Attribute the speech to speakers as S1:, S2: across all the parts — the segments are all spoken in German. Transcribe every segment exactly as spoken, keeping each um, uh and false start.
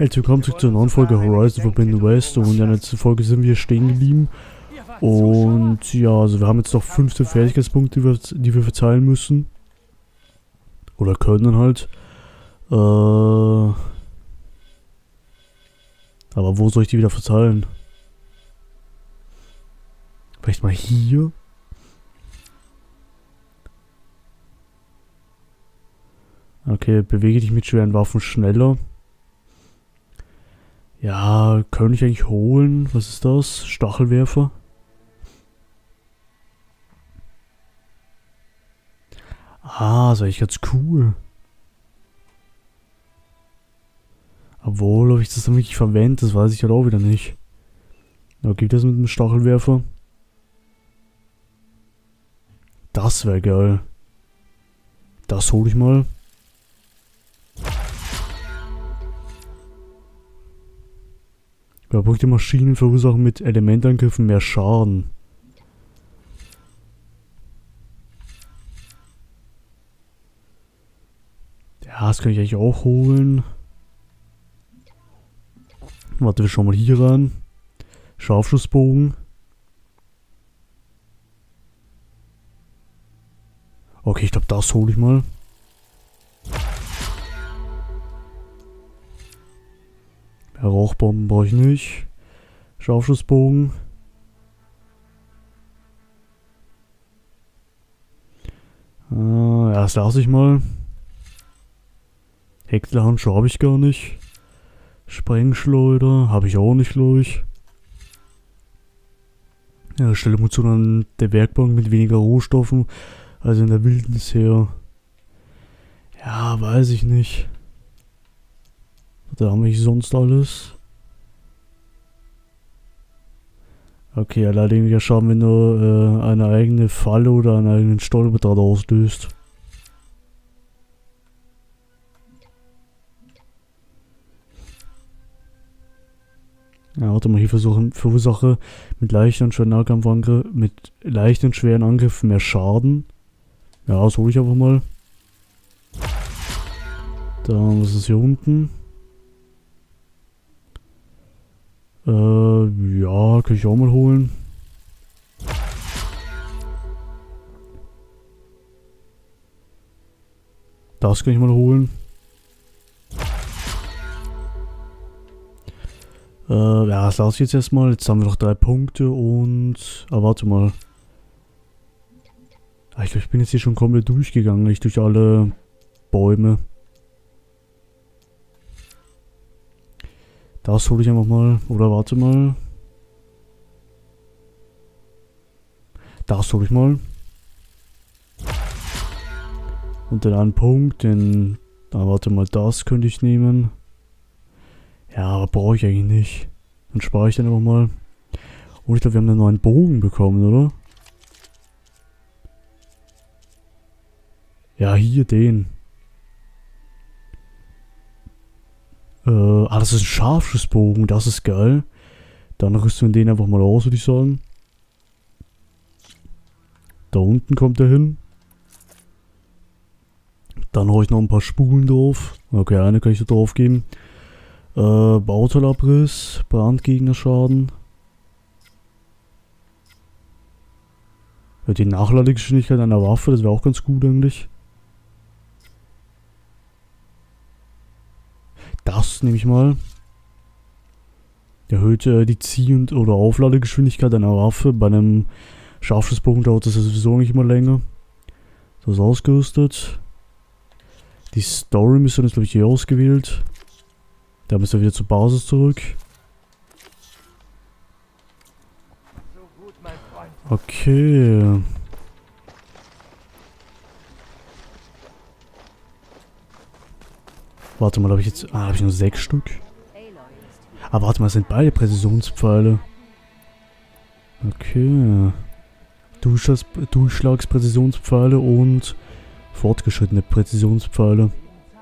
S1: Herzlich willkommen zurück zur neuen Folge Horizon Forbidden West, und in der letzten Folge sind wir stehen geblieben. Und ja, also wir haben jetzt noch fünfzehn Fertigkeitspunkte, die wir, die wir verteilen müssen. Oder können halt. Äh, aber wo soll ich die wieder verteilen? Vielleicht mal hier? Okay, bewege dich mit schweren Waffen schneller. Ja, könnte ich eigentlich holen? Was ist das? Stachelwerfer? Ah, ist eigentlich ganz cool. Obwohl, ob ich das dann wirklich verwende, das weiß ich halt auch wieder nicht. Aber gibt das mit dem Stachelwerfer? Das wäre geil. Das hole ich mal. Verbrauchte Maschinen verursachen mit Elementangriffen mehr Schaden. Ja, das kann ich eigentlich auch holen. Warte, wir schauen mal hier rein. Scharfschussbogen. Okay, ich glaube, das hole ich mal. Rauchbomben brauche ich nicht. Scharfschussbogen. Äh, ja, das lasse ich mal. Häckslerhandschuhe habe ich gar nicht. Sprengschleuder habe ich auch nicht, glaube ich. Ja, stelle Munition an der Werkbank mit weniger Rohstoffen als in der Wildnis her. Ja, weiß ich nicht. Da haben wir sonst alles. Okay, allein weniger Schaden, wenn du äh, eine eigene Falle oder einen eigenen Stolperdraht auslöst. Ja, warte mal, hier versuchen, verursache mit leichten und schweren Nahkampfangriffen, mit leichten und schweren Angriffen mehr Schaden. Ja, das hole ich einfach mal. Dann, was ist hier unten? Äh, ja, kann ich auch mal holen. Das kann ich mal holen. Äh, ja, das lasse ich jetzt erstmal. Jetzt haben wir noch drei Punkte und... Ah, warte mal. Ah, ich glaube, ich bin jetzt hier schon komplett durchgegangen, nicht durch alle Bäume. Das hole ich einfach mal. Oder warte mal. Das hole ich mal. Und dann einen Punkt, den... Da warte mal, das könnte ich nehmen. Ja, aber brauche ich eigentlich nicht. Dann spare ich den einfach mal. Und ich glaube, wir haben einen neuen Bogen bekommen, oder? Ja, hier den. Äh, ah, das ist ein Scharfschussbogen, das ist geil. Dann rüsten wir den einfach mal aus, würde ich sagen. Da unten kommt er hin. Dann haue ich noch ein paar Spulen drauf. Okay, eine kann ich da drauf geben. Äh, Bauteilabriss, Brandgegnerschaden. Ja, die Nachladegeschwindigkeit einer Waffe, das wäre auch ganz gut eigentlich. Das nehme ich mal. Erhöht äh, die Zieh- und oder Aufladegeschwindigkeit einer Waffe. Bei einem Scharfschussbogen dauert das ja sowieso nicht immer länger. Das ist ausgerüstet. Die Story-Mission ist, glaube ich, hier ausgewählt. Da müssen wir wieder zur Basis zurück. Okay. Warte mal, habe ich jetzt... Ah, habe ich nur sechs Stück? Ah, warte mal, das sind beide Präzisionspfeile. Okay. Durchschlags Durchschlagspräzisionspfeile und fortgeschrittene Präzisionspfeile.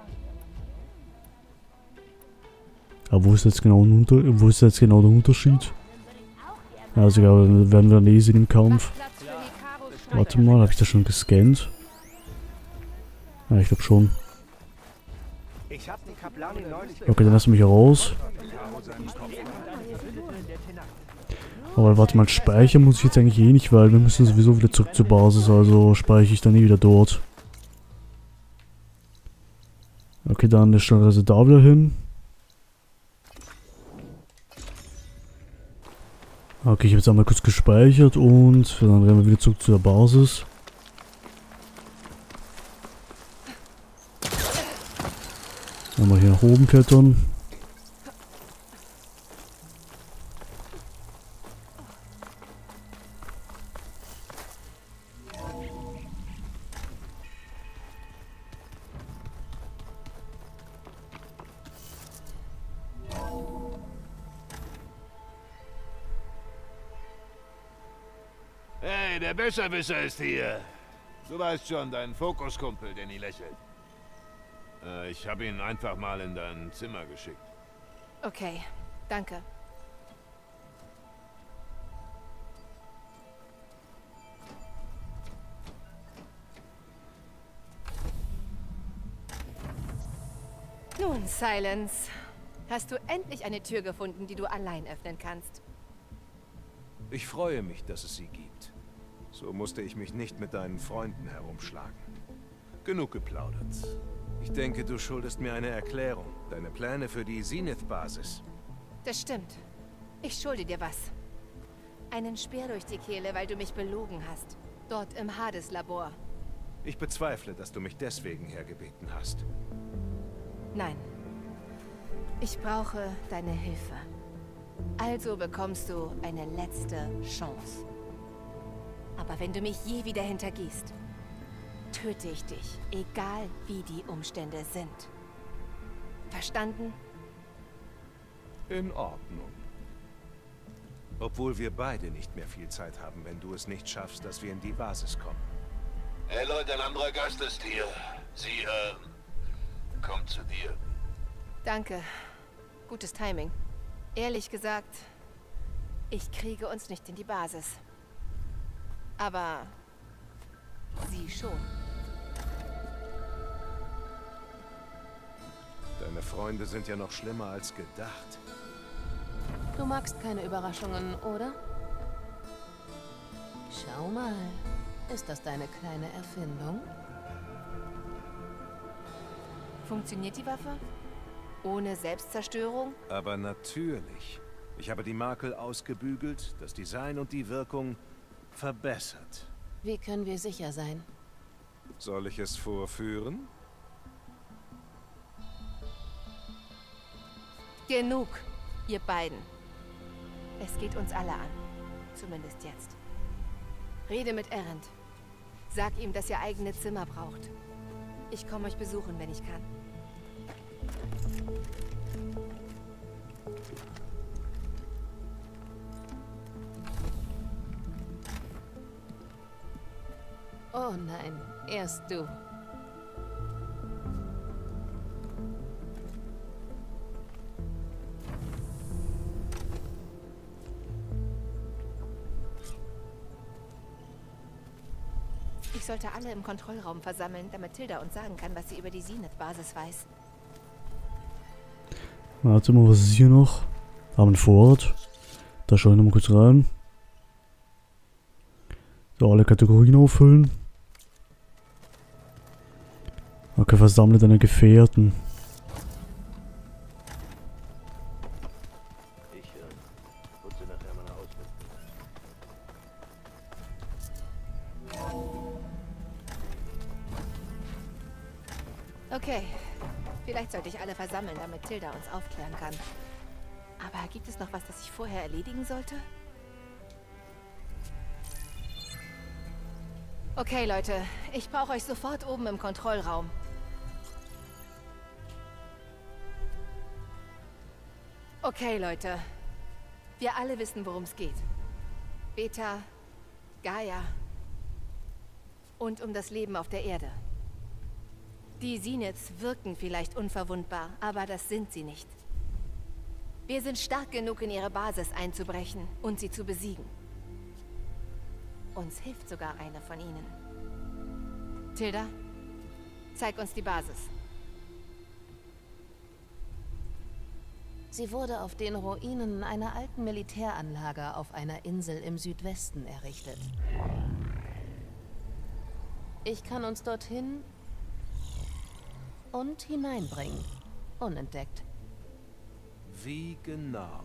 S1: Aber wo ist jetzt genau, ein Unter wo ist jetzt genau der Unterschied? Also ja, werden wir lesen im Kampf. Warte mal, habe ich das schon gescannt? Ja, ich glaube schon.
S2: Ich hab die Kaplani neulich...
S1: Okay, dann lassen wir mich hier raus. Aber warte mal, speichern muss ich jetzt eigentlich eh nicht, weil wir müssen sowieso wieder zurück zur Basis, also speichere ich dann nie wieder dort. Okay, dann ist schon also da wieder hin. Okay, ich habe jetzt einmal kurz gespeichert und dann rennen wir wieder zurück zu der Basis. Einmal hier nach oben klettern.
S3: Hey, der Besserwisser ist hier. Du weißt schon, dein Fokuskumpel, Danny lächelt. Äh, ich habe ihn einfach mal in dein Zimmer geschickt.
S4: Okay, danke. Nun, Silence. Hast du endlich eine Tür gefunden, die du allein öffnen kannst?
S2: Ich freue mich, dass es sie gibt. So musste ich mich nicht mit deinen Freunden herumschlagen. Genug geplaudert. Ich denke, du schuldest mir eine Erklärung. Deine Pläne für die Zenith-Basis.
S4: Das stimmt. Ich schulde dir was. Einen Speer durch die Kehle, weil du mich belogen hast. Dort im Hades-Labor.
S2: Ich bezweifle, dass du mich deswegen hergebeten hast.
S4: Nein. Ich brauche deine Hilfe. Also bekommst du eine letzte Chance. Aber wenn du mich je wieder hintergehst, töte ich dich, egal wie die Umstände sind. Verstanden?
S2: In Ordnung. Obwohl wir beide nicht mehr viel Zeit haben, wenn du es nicht schaffst, dass wir in die Basis kommen.
S3: Hey Leute, ein anderer Gast ist hier. Sie, äh, kommt zu dir.
S4: Danke. Gutes Timing. Ehrlich gesagt, ich kriege uns nicht in die Basis. Aber sie schon.
S2: Deine Freunde sind ja noch schlimmer als gedacht.
S5: Du magst keine Überraschungen, oder? Schau mal. Ist das deine kleine Erfindung?
S4: Funktioniert die Waffe? Ohne Selbstzerstörung?
S2: Aber natürlich. Ich habe die Makel ausgebügelt, das Design und die Wirkung verbessert.
S5: Wie können wir sicher sein?
S2: Soll ich es vorführen?
S4: Genug, ihr beiden. Es geht uns alle an. Zumindest jetzt. Rede mit Erend. Sag ihm, dass ihr eigene Zimmer braucht. Ich komme euch besuchen, wenn ich kann.
S5: Oh nein, erst du.
S4: Ich sollte alle im Kontrollraum versammeln, damit Tilda uns sagen kann, was sie über die Zenith-Basis weiß.
S1: Warte mal, was ist hier noch? Haben einen Vorrat. Da schaue ich nochmal kurz rein. So, alle Kategorien auffüllen. Okay, versammle deine Gefährten.
S3: Ich, äh, putze nachher meine Ausrüstung.
S4: Okay. Vielleicht sollte ich alle versammeln, damit Tilda uns aufklären kann. Aber gibt es noch was, das ich vorher erledigen sollte? Okay, Leute. Ich brauche euch sofort oben im Kontrollraum. Okay, Leute. Wir alle wissen, worum es geht. Beta, Gaia und um das Leben auf der Erde. Die Zeniths wirken vielleicht unverwundbar, aber das sind sie nicht. Wir sind stark genug, in ihre Basis einzubrechen und sie zu besiegen. Uns hilft sogar eine von ihnen. Tilda, zeig uns die Basis.
S5: Sie wurde auf den Ruinen einer alten Militäranlage auf einer Insel im Südwesten errichtet. Ich kann uns dorthin und hineinbringen, unentdeckt.
S2: Wie genau?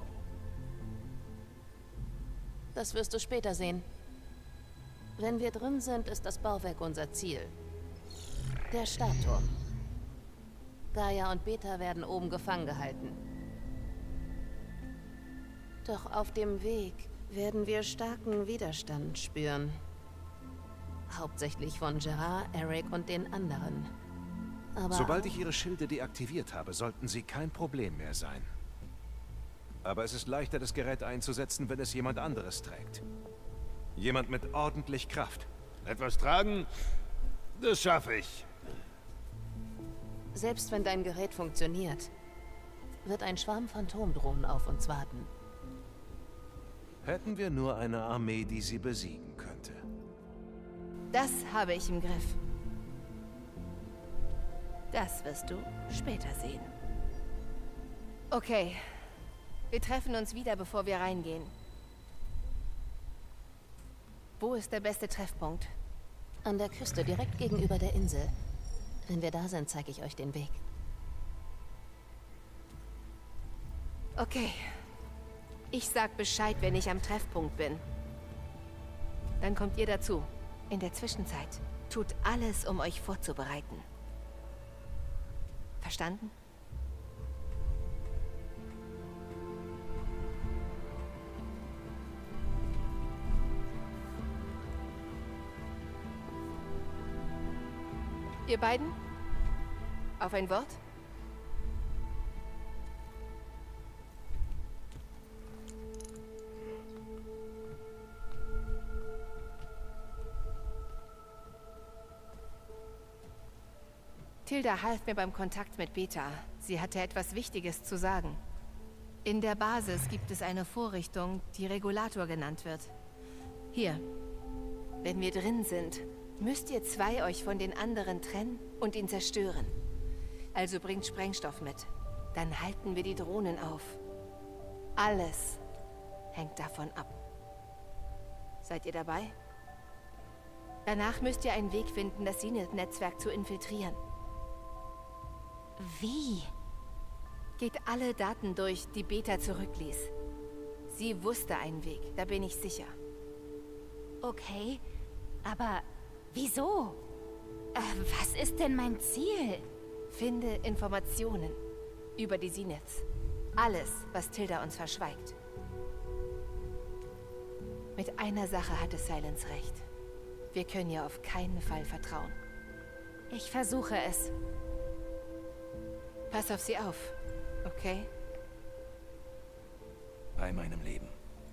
S5: Das wirst du später sehen. Wenn wir drin sind, ist das Bauwerk unser Ziel. Der Startturm. Gaia und Beta werden oben gefangen gehalten. Doch auf dem Weg werden wir starken Widerstand spüren. Hauptsächlich von Gerard, Eric und den anderen. Aber
S2: Sobald ich Ihre Schilde deaktiviert habe, sollten sie kein Problem mehr sein. Aber es ist leichter, das Gerät einzusetzen, wenn es jemand anderes trägt. Jemand mit ordentlich Kraft.
S3: Etwas tragen? Das schaffe ich.
S5: selbst wenn dein Gerät funktioniert, wird ein Schwarm Phantomdrohnen auf uns warten.
S2: Hätten wir nur eine Armee, die sie besiegen könnte.
S4: Das habe ich im Griff. Das wirst du später sehen. Okay. Wir treffen uns wieder, bevor wir reingehen. Wo ist der beste Treffpunkt?
S5: An der Küste, direkt gegenüber der Insel. Wenn wir da sind, zeige ich euch den Weg.
S4: Okay. Ich sag Bescheid, wenn ich am Treffpunkt bin. Dann kommt ihr dazu. In der Zwischenzeit tut alles, um euch vorzubereiten. Verstanden? Ihr beiden? Auf ein Wort? Tilda half mir beim Kontakt mit Beta. Sie hatte etwas Wichtiges zu sagen. In der Basis gibt es eine Vorrichtung, die Regulator genannt wird. Hier. Wenn wir drin sind, müsst ihr zwei euch von den anderen trennen und ihn zerstören. Also bringt Sprengstoff mit. Dann halten wir die Drohnen auf. Alles hängt davon ab. Seid ihr dabei? Danach müsst ihr einen Weg finden, das Zenith-Netzwerk zu infiltrieren.
S6: Wie?
S4: Geht alle Daten durch, die Beta zurückließ. Sie wusste einen Weg, da bin ich sicher.
S6: Okay, aber wieso? Äh, was ist denn mein Ziel?
S4: Finde Informationen über die Zeniths. Alles, was Tilda uns verschweigt. Mit einer Sache hatte Silence recht. Wir können ihr auf keinen Fall vertrauen.
S6: Ich versuche es.
S4: Pass auf sie auf, okay?
S2: Bei meinem Leben.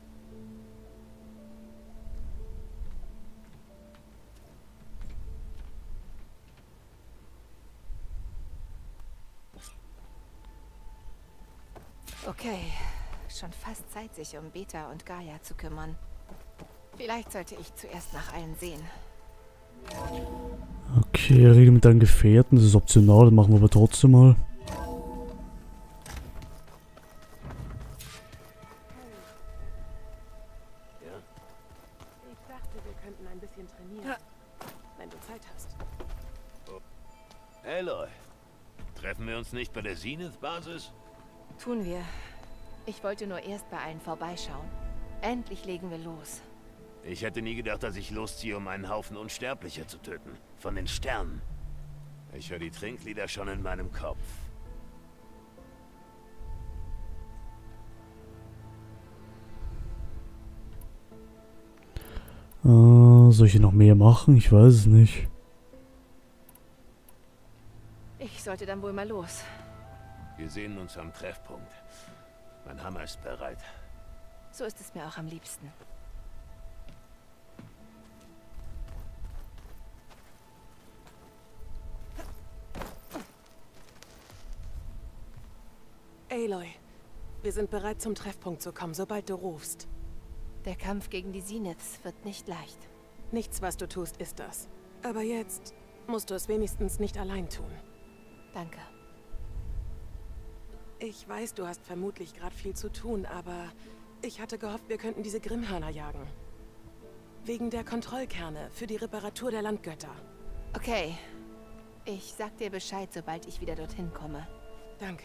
S4: Okay, schon fast Zeit, sich um Beta und Gaia zu kümmern. Vielleicht sollte ich zuerst nach allen sehen.
S1: Okay, rede mit deinen Gefährten, das ist optional, das machen wir aber trotzdem mal.
S7: Ich dachte, wir könnten ein bisschen trainieren, wenn du Zeit hast.
S3: Aloy, treffen wir uns nicht bei der Zenith-Basis?
S4: Tun wir. Ich wollte nur erst bei allen vorbeischauen. Endlich legen wir los.
S3: Ich hätte nie gedacht, dass ich losziehe, um einen Haufen Unsterblicher zu töten. Von den Sternen. Ich höre die Trinklieder schon in meinem Kopf.
S1: Äh, soll ich noch mehr machen? Ich weiß es nicht.
S4: Ich sollte dann wohl mal los.
S3: Wir sehen uns am Treffpunkt. Mein Hammer ist bereit.
S4: So ist es mir auch am liebsten.
S7: Aloy, wir sind bereit, zum Treffpunkt zu kommen, sobald du rufst.
S4: Der Kampf gegen die Zeniths wird nicht leicht.
S7: Nichts, was du tust, ist das. Aber jetzt musst du es wenigstens nicht allein tun.
S4: Danke.
S7: Ich weiß, du hast vermutlich gerade viel zu tun, aber ich hatte gehofft, wir könnten diese Grimmhörner jagen. Wegen der Kontrollkerne für die Reparatur der Landgötter.
S4: Okay. Ich sag dir Bescheid, sobald ich wieder dorthin komme.
S7: Danke.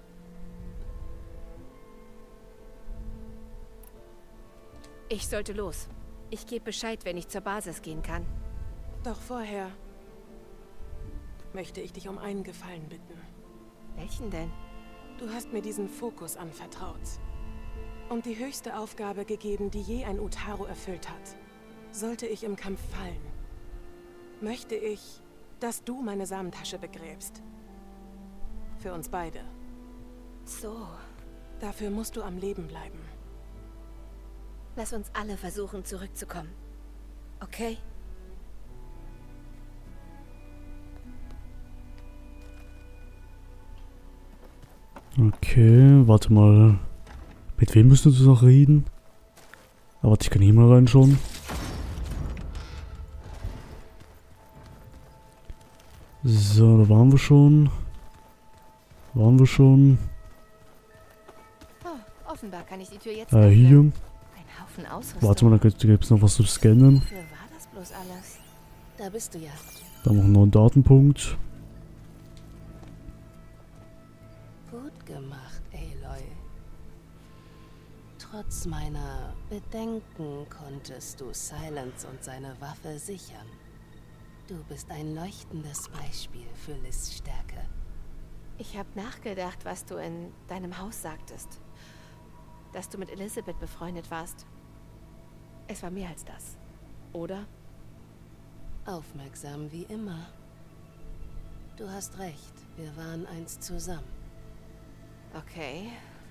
S4: Ich sollte los. Ich gebe Bescheid, wenn ich zur Basis gehen kann.
S7: Doch vorher möchte ich dich um einen Gefallen bitten.
S4: Welchen denn?
S7: Du hast mir diesen Fokus anvertraut. Und die höchste Aufgabe gegeben, die je ein Utaru erfüllt hat. Sollte ich im Kampf fallen, möchte ich, dass du meine Samentasche begräbst. Für uns beide.
S4: So.
S7: Dafür musst du am Leben bleiben.
S4: Lass uns alle versuchen, zurückzukommen. Okay?
S1: Okay, warte mal. Mit wem müssen wir noch reden? Aber warte, ich kann hier mal reinschauen. So, da waren wir schon. Waren wir schon.
S4: Oh, offenbar kann ich die Tür jetzt
S1: Äh,
S4: öffnen.
S1: hier.
S4: Ein Haufen Ausrüstung.
S1: Warte mal, da gibt es noch was zu scannen.
S4: Wofür war das bloß alles?
S5: Da bist du ja.
S1: Da noch einen neuen Datenpunkt.
S5: Gut gemacht, Aloy. Trotz meiner Bedenken konntest du Silence und seine Waffe sichern. Du bist ein leuchtendes Beispiel für Liz' Stärke.
S4: Ich habe nachgedacht, was du in deinem Haus sagtest. Dass du mit Elisabeth befreundet warst. Es war mehr als das. Oder?
S5: Aufmerksam wie immer. Du hast recht, wir waren einst zusammen.
S4: Okay.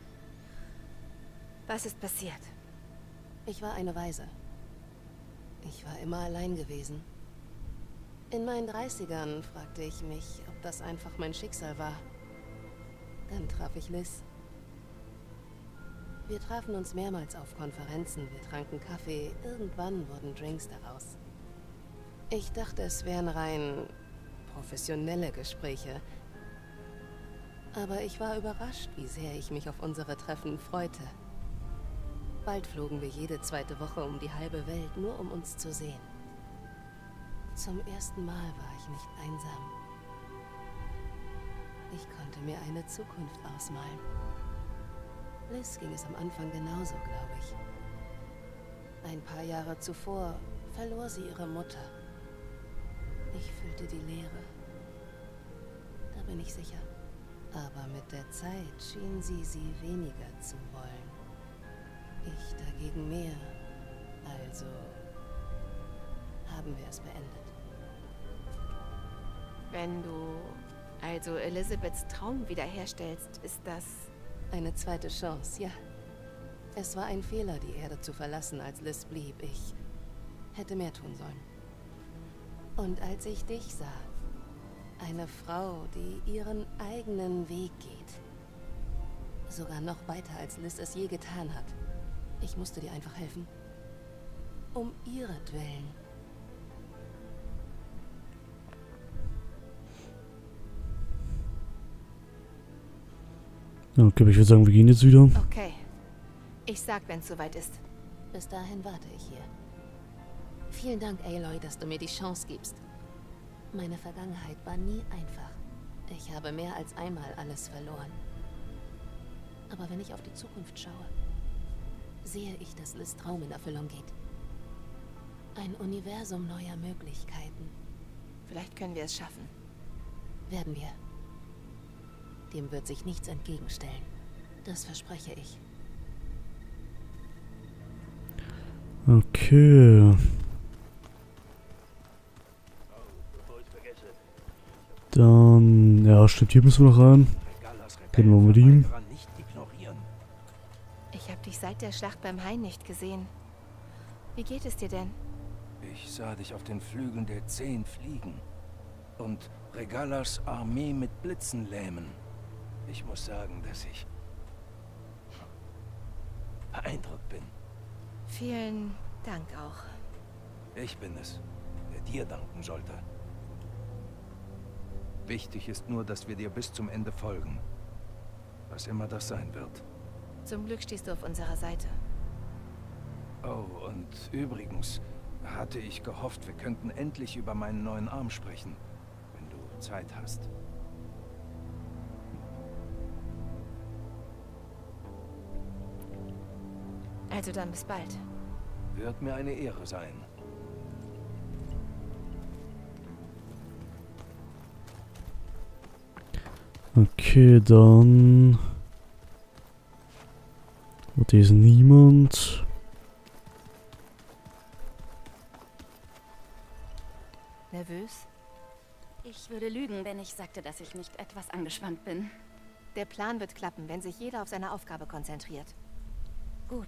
S4: Was ist passiert?
S5: Ich war eine Waise. Ich war immer allein gewesen. In meinen dreißigern fragte ich mich, ob das einfach mein Schicksal war. Dann traf ich Liz. Wir trafen uns mehrmals auf Konferenzen, wir tranken Kaffee, irgendwann wurden Drinks daraus. Ich dachte, es wären rein professionelle Gespräche. Aber ich war überrascht, wie sehr ich mich auf unsere Treffen freute. Bald flogen wir jede zweite Woche um die halbe Welt, nur um uns zu sehen. Zum ersten Mal war ich nicht einsam. Ich konnte mir eine Zukunft ausmalen. Liz ging es am Anfang genauso, glaube ich. Ein paar Jahre zuvor verlor sie ihre Mutter. Ich fühlte die Leere. Da bin ich sicher. Aber mit der Zeit schien sie sie weniger zu wollen. Ich dagegen mehr. Also haben wir es beendet.
S4: Wenn du also Elisabeths Traum wiederherstellst, ist das...
S5: Eine zweite Chance, ja. Es war ein Fehler, die Erde zu verlassen, als Liz blieb. Ich hätte mehr tun sollen. Und als ich dich sah, eine Frau, die ihren eigenen Weg geht, sogar noch weiter, als Liz es je getan hat, ich musste dir einfach helfen. Um ihretwillen.
S1: Okay, aber ich würde sagen, wir gehen jetzt wieder.
S4: Okay. Ich sag, wenn es soweit ist.
S5: Bis dahin warte ich hier. Vielen Dank, Aloy, dass du mir die Chance gibst. Meine Vergangenheit war nie einfach. Ich habe mehr als einmal alles verloren. Aber wenn ich auf die Zukunft schaue, sehe ich, dass Liz' Traum in Erfüllung geht. Ein Universum neuer Möglichkeiten.
S4: Vielleicht können wir es schaffen.
S5: Werden wir. Dem wird sich nichts entgegenstellen. Das verspreche ich.
S1: Okay. Dann, ja, stimmt, hier müssen wir noch rein. Gehen wir mit ihm.
S4: Ich habe dich seit der Schlacht beim Hain nicht gesehen. Wie geht es dir denn?
S8: Ich sah dich auf den Flügeln der Zehn fliegen. Und Regalas Armee mit Blitzen lähmen. Ich muss sagen, dass ich beeindruckt bin.
S4: Vielen Dank auch.
S8: Ich bin es, der dir danken sollte. Wichtig ist nur, dass wir dir bis zum Ende folgen. Was immer das sein wird.
S4: Zum Glück stehst du auf unserer Seite.
S8: Oh, und übrigens hatte ich gehofft, wir könnten endlich über meinen neuen Arm sprechen, wenn du Zeit hast.
S4: Also dann bis bald.
S8: Wird mir eine Ehre sein.
S1: Okay, dann... Und hier ist niemand.
S4: Nervös?
S6: Ich würde lügen, wenn ich sagte, dass ich nicht etwas angespannt bin.
S4: Der Plan wird klappen, wenn sich jeder auf seine Aufgabe konzentriert.
S6: Gut.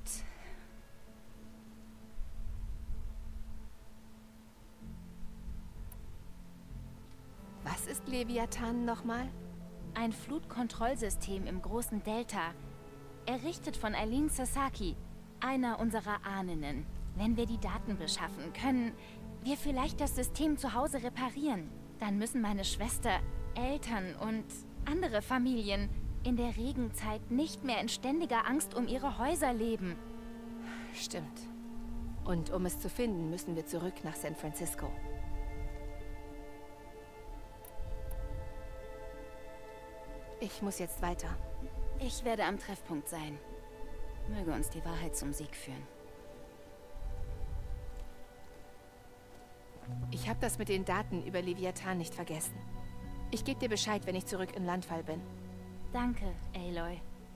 S4: Was ist Leviathan nochmal?
S6: Ein Flutkontrollsystem im großen Delta. Errichtet von Eileen Sasaki, einer unserer Ahnen. Wenn wir die Daten beschaffen, können wir vielleicht das System zu Hause reparieren. Dann müssen meine Schwester, Eltern und andere Familien in der Regenzeit nicht mehr in ständiger Angst um ihre Häuser leben.
S4: Stimmt. Und um es zu finden, müssen wir zurück nach San Francisco. Ich muss jetzt weiter.
S6: Ich werde am Treffpunkt sein. Möge uns die Wahrheit zum Sieg führen.
S4: Ich habe das mit den Daten über Leviathan nicht vergessen. Ich gebe dir Bescheid, wenn ich zurück im Landfall bin.
S6: Danke, Aloy.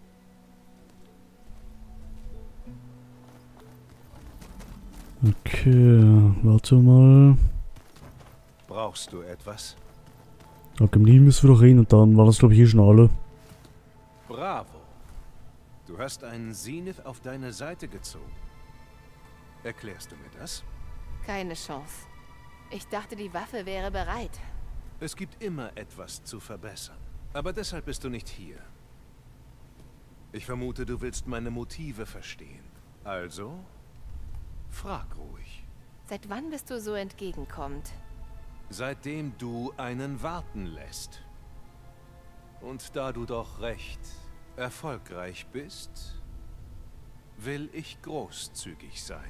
S1: Okay, warte mal.
S2: Brauchst du etwas?
S1: Okay, im Leben müssen wir doch reden und dann war das, glaube ich, eh schon alle.
S2: Bravo. Du hast einen Zenith auf deine Seite gezogen. Erklärst du mir das?
S4: Keine Chance. Ich dachte, die Waffe wäre bereit.
S2: Es gibt immer etwas zu verbessern. Aber deshalb bist du nicht hier. Ich vermute, du willst meine Motive verstehen. Also, frag ruhig.
S4: Seit wann bist du so entgegenkommend?
S2: Seitdem du einen warten lässt. Und da du doch recht erfolgreich bist, will ich großzügig sein.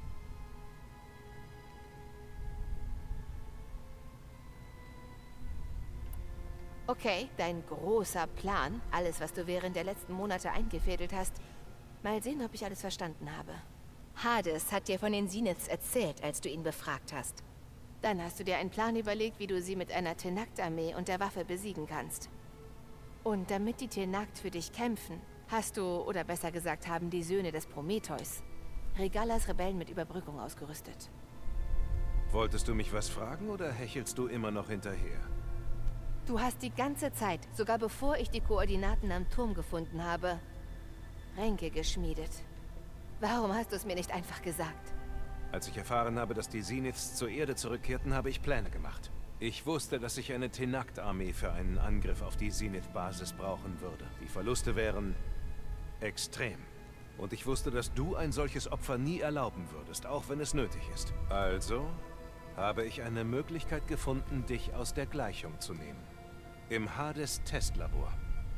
S4: Okay, dein großer Plan, alles, was du während der letzten Monate eingefädelt hast. Mal sehen, ob ich alles verstanden habe. Hades hat dir von den Zeniths erzählt, als du ihn befragt hast. Dann hast du dir einen Plan überlegt, wie du sie mit einer Tenakt-Armee und der Waffe besiegen kannst. Und damit die Tenakt für dich kämpfen, hast du, oder besser gesagt haben die Söhne des Prometheus, Regalas Rebellen mit Überbrückung ausgerüstet.
S2: Wolltest du mich was fragen oder hechelst du immer noch hinterher?
S4: Du hast die ganze Zeit, sogar bevor ich die Koordinaten am Turm gefunden habe, Ränke geschmiedet. Warum hast du es mir nicht einfach gesagt?
S2: Als ich erfahren habe, dass die Zeniths zur Erde zurückkehrten, habe ich Pläne gemacht. Ich wusste, dass ich eine Tenakt-Armee für einen Angriff auf die Zenith-Basis brauchen würde. Die Verluste wären extrem. Und ich wusste, dass du ein solches Opfer nie erlauben würdest, auch wenn es nötig ist. Also habe ich eine Möglichkeit gefunden, dich aus der Gleichung zu nehmen. Im Hades-Testlabor.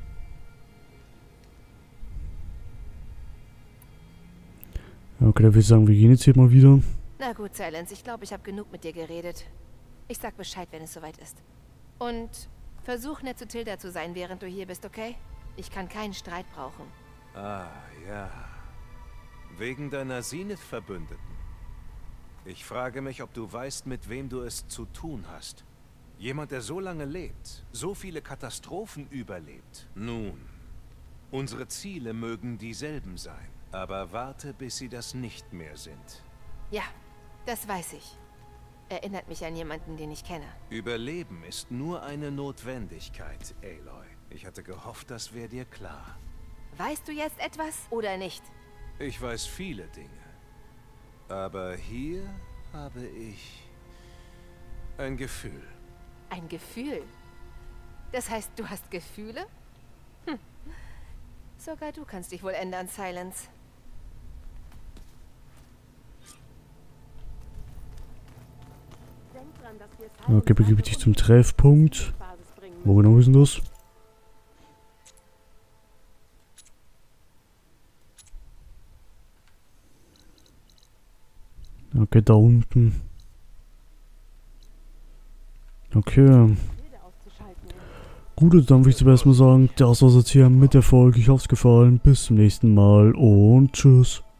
S1: Okay, dann würde ich sagen, wir gehen jetzt hier mal wieder.
S4: Na gut, Silence, ich glaube, ich habe genug mit dir geredet. Ich sag Bescheid, wenn es soweit ist. Und versuch nett zu Tilda zu sein, während du hier bist, okay? Ich kann keinen Streit brauchen.
S2: Ah, ja. Wegen deiner Zenith-Verbündeten. Ich frage mich, ob du weißt, mit wem du es zu tun hast. Jemand, der so lange lebt, so viele Katastrophen überlebt. Nun, unsere Ziele mögen dieselben sein, aber warte, bis sie das nicht mehr sind.
S4: Ja, das weiß ich. Erinnert mich an jemanden, den ich kenne.
S2: Überleben ist nur eine Notwendigkeit, Aloy. Ich hatte gehofft, das wäre dir klar.
S4: Weißt du jetzt etwas oder nicht?
S2: Ich weiß viele Dinge. Aber hier habe ich ein Gefühl.
S4: Ein Gefühl? Das heißt, du hast Gefühle? Hm. Sogar du kannst dich wohl ändern, Silence.
S1: Okay, begebe dich zum Treffpunkt. Wo genau ist denn das? Okay, da unten. Okay. Gut, dann würde ich zuerst mal sagen, das war's jetzt hier mit der Folge. Ich hoffe, es gefallen. Bis zum nächsten Mal und tschüss.